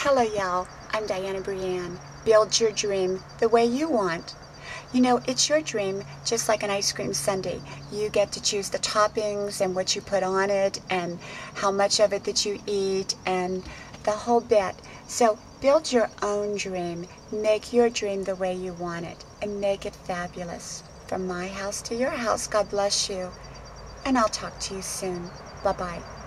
Hello, y'all. I'm Diana Brienne. Build your dream the way you want. You know, it's your dream, just like an ice cream sundae. You get to choose the toppings and what you put on it and how much of it that you eat and the whole bit. So build your own dream. Make your dream the way you want it and make it fabulous. From my house to your house, God bless you. And I'll talk to you soon. Bye-bye.